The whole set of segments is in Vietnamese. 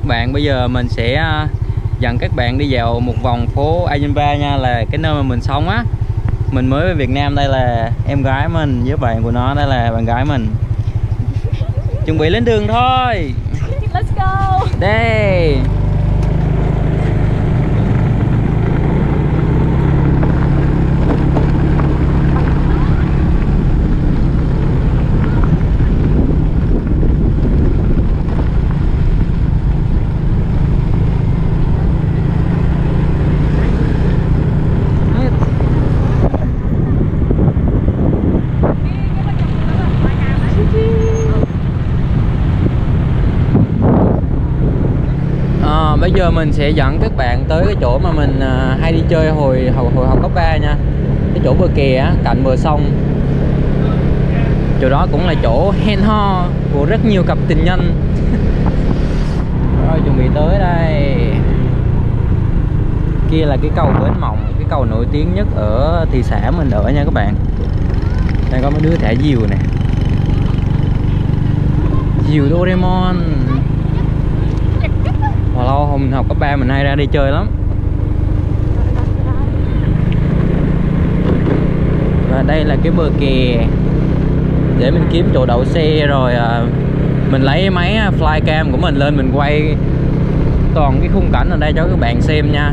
bạn, bây giờ mình sẽ dẫn các bạn đi dạo một vòng phố Ayunpa nha, là cái nơi mà mình sống á. Mình mới về Việt Nam, đây là em gái mình với bạn của nó, đây là bạn gái mình. Chuẩn bị lên đường thôi. Let's go. Đây. Bây giờ mình sẽ dẫn các bạn tới cái chỗ mà mình hay đi chơi hồi học cấp 3 nha. Cái chỗ bờ kè á, cạnh bờ sông. Chỗ đó cũng là chỗ hẹn hò của rất nhiều cặp tình nhân. Rồi chuẩn bị tới đây. Kia là cái cầu Bến Mộng, cái cầu nổi tiếng nhất ở thị xã mình ở nha các bạn. Đây có mấy đứa thả diều nè. Diều Doraemon. Hồi lâu hôm mình học cấp 3 mình hay ra đi chơi lắm. Và đây là cái bờ kè để mình kiếm chỗ đậu xe, rồi mình lấy máy flycam của mình lên mình quay toàn cái khung cảnh ở đây cho các bạn xem nha.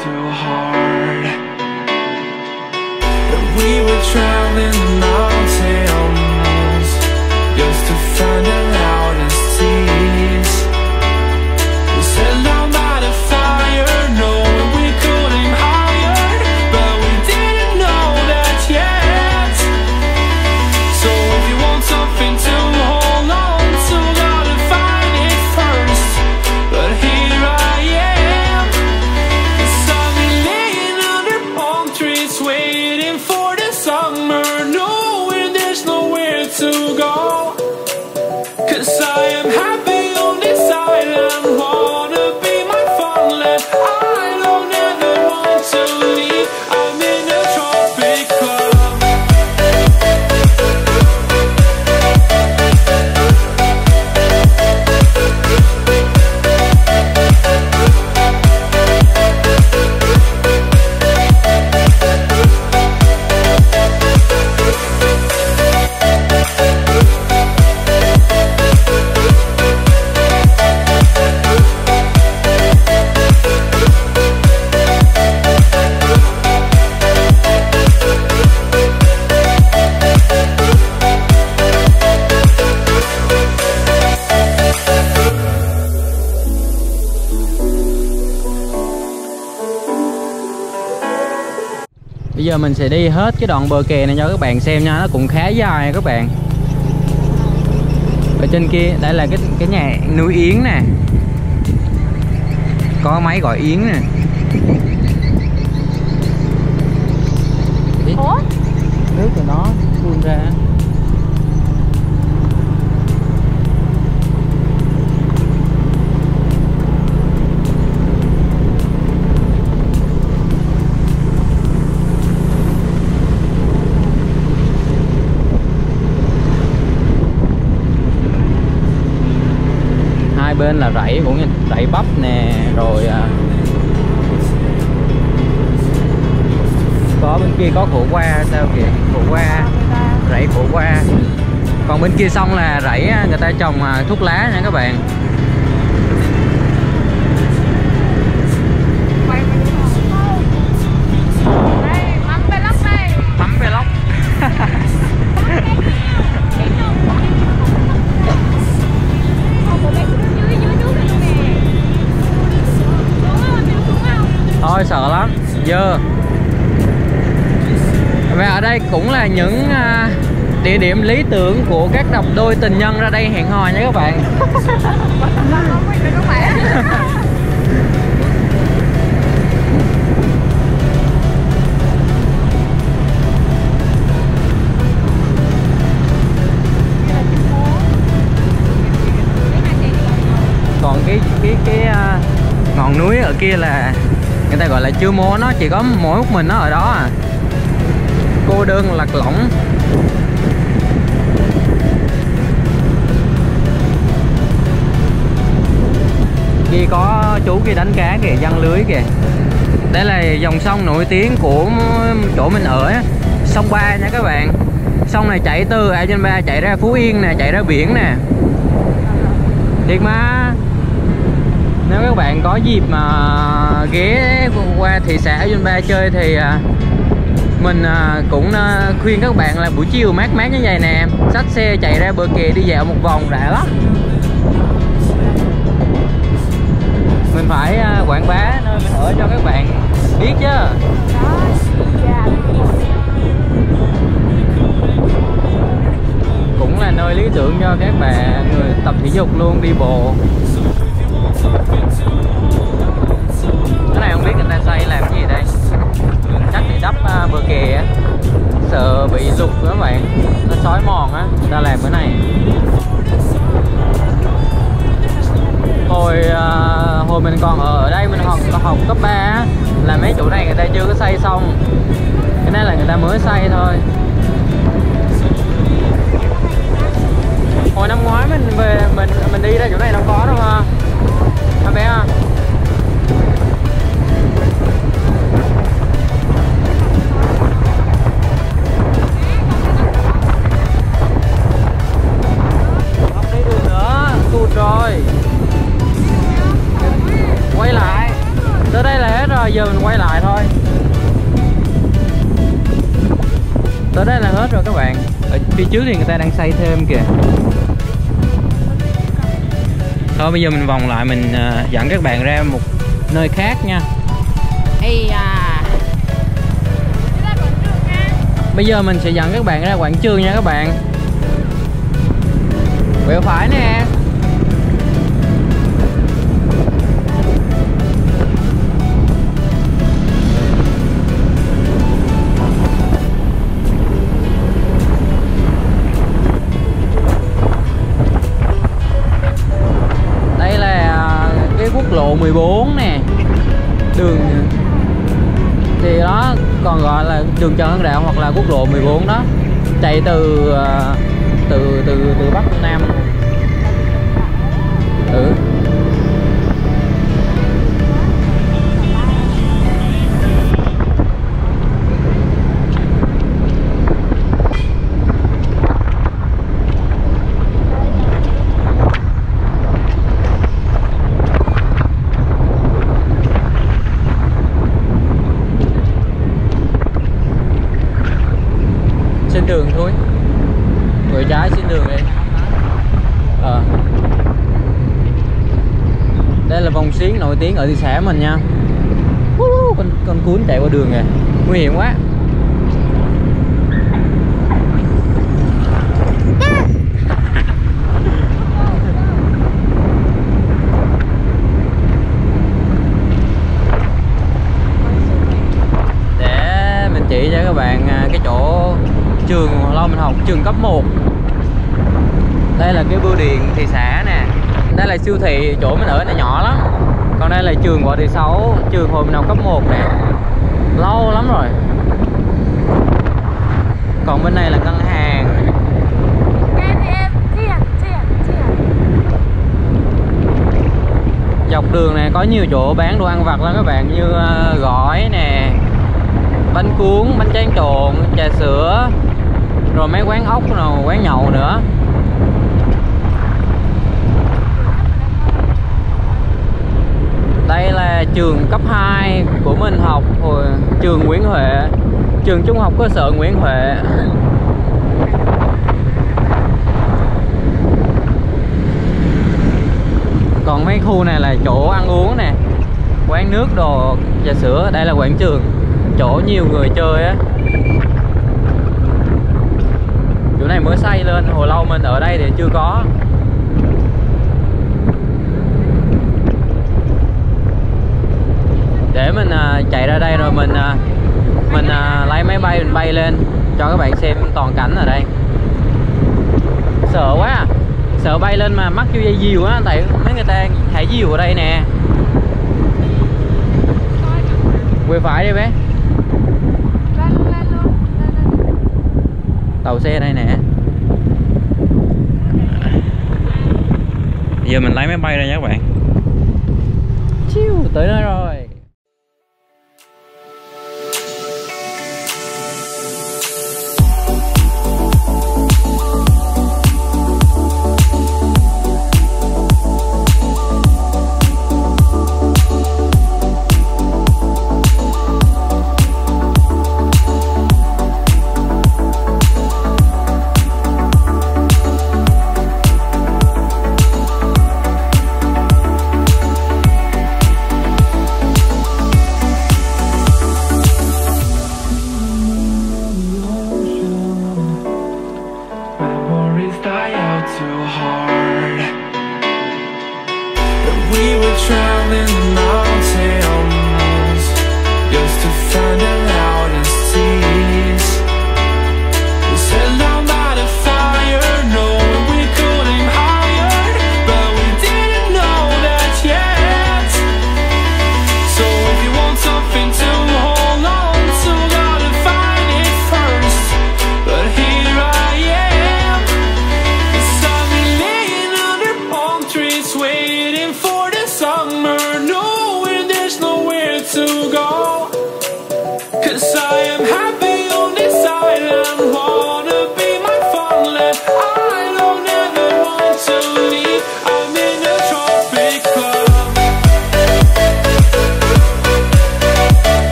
too hard. And we were traveling the mountains just to find the loudest tears. We set down by the fire, knowing we could aim higher, but we didn't know that yet. So if you want something to hold on to, gotta find it first. But here I am, 'cause I've been laying under palm trees, waiting for the summer, knowing there's nowhere to go. 'Cause I am happy on this island, wanna be my farmland. I don't ever want to leave, I'm in a tropic club. Bây giờ mình sẽ đi hết cái đoạn bờ kè này cho các bạn xem nha, nó cũng khá dài các bạn. Ở trên kia đây là cái nhà nuôi yến nè, có máy gọi yến nè. Ủa? Nước của nó tuôn ra. Hai bên là rẫy cũng như rẫy bắp nè, rồi có bên kia có khổ qua sao kìa, khổ qua, rẫy khổ qua. Còn bên kia sông là rẫy người ta trồng thuốc lá nha các bạn. Mắm vlog đây. Mắm vlog. Thôi sợ lắm, dơ. Và ở đây cũng là những địa điểm lý tưởng của các cặp đôi tình nhân ra đây hẹn hò nha các bạn. Còn cái ngọn núi ở kia là người ta gọi là Chư Mố, nó chỉ có mỗi một mình nó ở đó à, cô đơn lạc lõng. Kia có chú kia đánh cá kìa, giăng lưới kìa. Đây là dòng sông nổi tiếng của chỗ mình ở, sông Ba nha các bạn. Sông này chảy từ Ajin Ba chạy ra Phú Yên nè, chạy ra biển nè. Thiệt mà. Nếu các bạn có dịp mà ghé qua thị xã Ajin Ba chơi thì mình cũng khuyên các bạn là buổi chiều mát mát như vậy nè, xách xe chạy ra bờ kè đi dạo một vòng đã lắm. Mình phải quảng bá nơi mình ở cho các bạn biết chứ. Cũng là nơi lý tưởng cho các bạn người tập thể dục luôn, đi bộ. Cái này không biết người ta xây làm cái gì đây, chắc để đắp bờ kè á, sợ bị lụt các bạn, nó xói mòn á, người ta làm cái này. Hồi mình còn ở đây mình học cấp 3 á, là mấy chỗ này người ta chưa có xây xong, cái này là người ta mới xây thôi. Hồi năm ngoái mình về mình đi ra chỗ này đâu có đâu ha, anh bé ha. Không đi đường nữa, tụt rồi. Quay lại, tới đây là hết rồi, bây giờ mình quay lại thôi. Tới đây là hết rồi các bạn. Ở phía trước thì người ta đang xây thêm kìa. Thôi bây giờ mình vòng lại, mình dẫn các bạn ra một nơi khác nha. Ây à. Bây giờ mình sẽ dẫn các bạn ra quảng trường nha các bạn. Quẹo phải nè. Đây là cái quốc lộ 14 nè. Đường thì đó còn gọi là đường Trần Hưng Đạo hoặc là quốc lộ 14 đó, chạy từ Bắc Nam. Xin đường thôi, người trái xin đường đi. Đây là vòng xuyến nổi tiếng ở thị xã mình nha. Con cuốn chạy qua đường kìa, nguy hiểm quá. Để mình chỉ cho các bạn cái chỗ trường lo mình học, trường cấp 1. Đây là cái bưu điện thị xã nè. Đây là siêu thị, chỗ mình ở này nhỏ lắm. Còn đây là trường Võ Thị Sáu, trường hồi mình học cấp 1 nè. Lâu lắm rồi. Còn bên này là ngân hàng. Dọc đường này có nhiều chỗ bán đồ ăn vặt lắm các bạn, như gỏi nè, bánh cuốn, bánh tráng trộn, trà sữa, rồi mấy quán ốc nào, quán nhậu nữa. Đây là trường cấp 2 của mình học hồi trường Nguyễn Huệ, trường trung học cơ sở Nguyễn Huệ. Còn mấy khu này là chỗ ăn uống nè, quán nước đồ, trà sữa. Đây là quảng trường, chỗ nhiều người chơi á. Chỗ này mới xây lên, hồi lâu mình ở đây thì chưa có. Để mình chạy ra đây rồi mình lấy máy bay mình bay lên cho các bạn xem toàn cảnh ở đây. Sợ quá à. Sợ bay lên mà mắc vô dây diều á, tại mấy người ta thả diều ở đây nè. Quay phải đi bé. Tàu xe đây nè. Giờ mình lấy máy bay ra nha các bạn. Chiu, tới nơi rồi.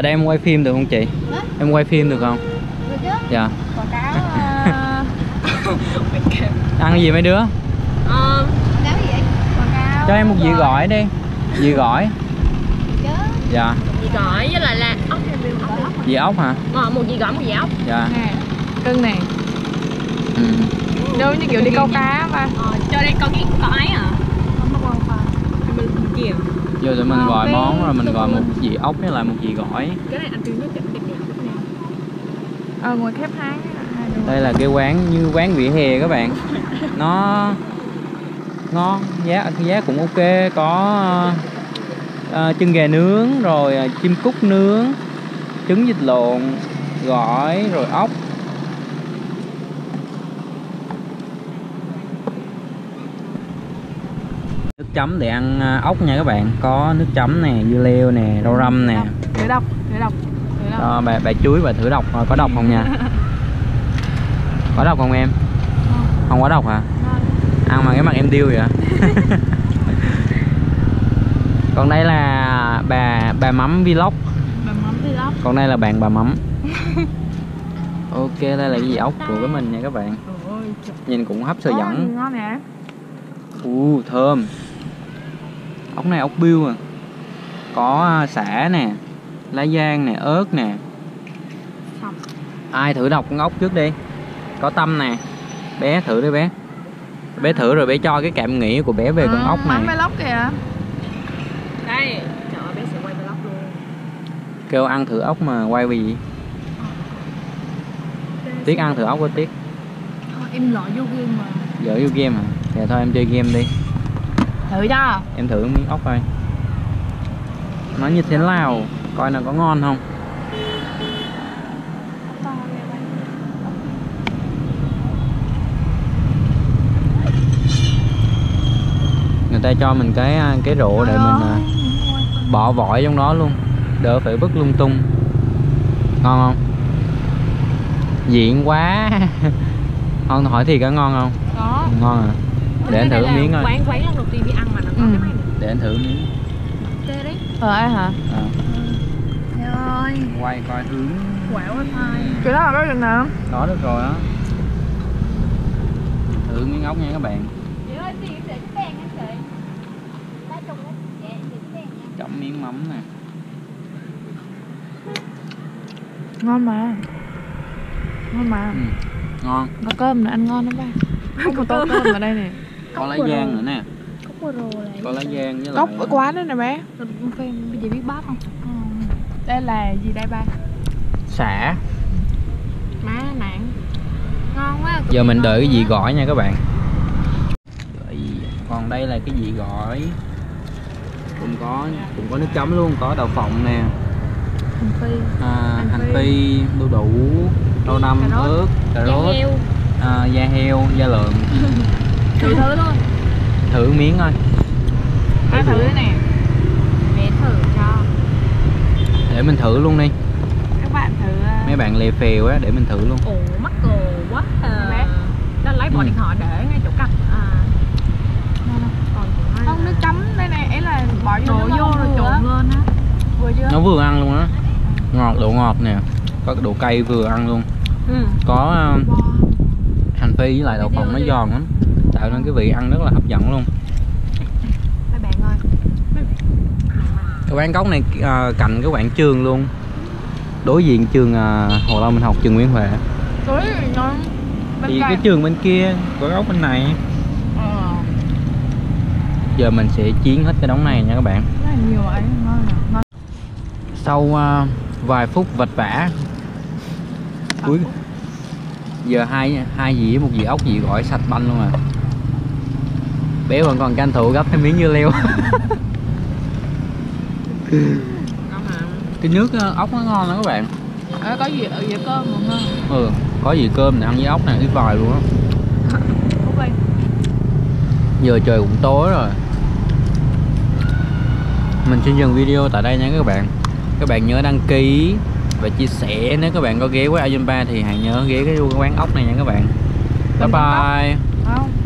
Ở đây em quay phim được không chị? Hả? Em quay phim được không? Được chứ? Dạ. Quảng cáo Ăn cái gì mấy đứa? quảng cáo gì vậy? Quảng cáo Cho em một dĩa gỏi đi. Dĩa gỏi. chứ. Dạ. Dì gỏi với lại là ốc. Dĩa ốc hả? Một dì gỏi, một dì ốc. Dạ. Nè, cưng nè. Ừ. Đâu như kiểu đi câu cá mà. Cho đây có cái gỏi à. Mình kìa. Giờ tụi mình gọi món rồi mình gọi một dĩa ốc với lại một dĩa gỏi. Cái này anh Tuyên nói chỉnh đẹp nè. Ngoài khép háng. Đây là cái quán như quán vỉa hè các bạn. Nó ngon, giá cũng ok, có chân gà nướng rồi chim cút nướng, trứng vịt lộn, gỏi rồi ốc. Nước chấm để ăn ốc nha các bạn, có nước chấm nè, dưa leo nè, rau răm nè. Thử đọc. Cho bà chuối bà thử đọc có độc không nha. Có độc không em? Không có độc hả? Ăn mà cái mặt em điêu vậy. Còn đây là bà Mắm Vlog. Bà mắm vlog. Còn đây là bạn bà Mắm. Ok, đây là cái gì ốc của cái mình nha các bạn. Nhìn cũng hấp sợi dẫn. Ngon nè. Thơm. Ốc này ốc biêu à. Có sả nè, lá giang nè, ớt nè. Ai thử đọc con ốc trước đi. Có Tâm nè. Bé thử đi bé. Bé thử rồi bé cho cái cảm nghĩ của bé về con ốc này. Mắm vlog kìa. Đây, trời ơi, bé sẽ quay vlog luôn. Kêu ăn thử ốc mà quay vì gì? Tiếc ăn thử ốc có tiếc. Em lội vô game mà. Dở vô game hả? Thì thôi em chơi game đi. Thử cho. Em thử miếng ốc coi. Nó như thế nào? Coi là có ngon không? Người ta cho mình cái rổ để mình bỏ vỏ trong đó luôn, đỡ phải vứt lung tung. Ngon không? Diện quá. Con hỏi thiệt có ngon không? Có. Ngon à? Để anh thử miếng coi. Quán lần đầu tiên đi ăn mà nó có cái này. Để anh thử miếng. Tê đấy. Ai hả? Trời ơi. Quay coi hướng. Quẹo quá thôi. Cái đó là có được nào? Đó được rồi đó. Thử miếng ốc nha các bạn. Chị ơi, chị để cái đèn anh chị. Lấy trùng đấy. Dạ, chị cái đèn nha. Chấm miếng mắm nè. Ngon mà. Ngon. Có cơm nữa, ăn ngon lắm ba. Có tô cơm ở đây nè. Có lá giang nữa nè. Cốc bơ rồ này. Có lá giang với lại Cốc ở quán đó nè bé. Bây giờ biết bắp không? Đây là gì đây ba? sả. Má nạn. Ngon quá. Giờ mình đợi cái gì gỏi nha các bạn. Còn đây là cái gì gỏi. Cũng có nước chấm luôn, có đậu phộng nè, hành phi, đu đủ, rau đâm, ớt, cà rốt, da heo, da lợn. Thử luôn. Thử miếng thôi. Ai thử đây nè. Mẹ thử cho. Để mình thử luôn đi. Các bạn thử. Mấy bạn lè phèo á, để mình thử luôn. Ồ, mắc cồ quá. Nó lấy bỏ điện thoại để ngay chỗ cạnh. Không, nước chấm đây này, ấy là bỏ vô Đổ vô rồi trộn lên á. Vừa chưa? Nó vừa ăn luôn á. Ngọt, độ ngọt nè. Có độ cay vừa ăn luôn. Có hành phi với lại đậu phộng nó giòn lắm, tạo nên cái vị ăn rất là hấp dẫn luôn. Mấy bạn ơi. Cái quán cốc này cạnh cái quảng trường luôn, đối diện trường hồi lâu mình học trường Nguyễn Huệ. Thì cái trường bên kia, quán cốc bên này. Giờ mình sẽ chiến hết cái đống này nha các bạn. Nhiều ấy, ngon nè. Sau vài phút vật vã, cuối giờ hai dĩa, một dĩa ốc, dĩa gỏi sạch banh luôn à. Bé vẫn còn tranh thủ gấp thêm miếng dưa leo. Cái nước ốc nó ngon lắm các bạn. Có gì ở dĩa cơm mà ngon. Có gì cơm này ăn với ốc này cái vòi luôn á. Ok. Giờ trời cũng tối rồi, mình xin dừng video tại đây nha các bạn. Các bạn nhớ đăng ký và chia sẻ. Nếu các bạn có ghé qua Ayunpa thì hãy nhớ ghé cái quán ốc này nha các bạn. Bye bye.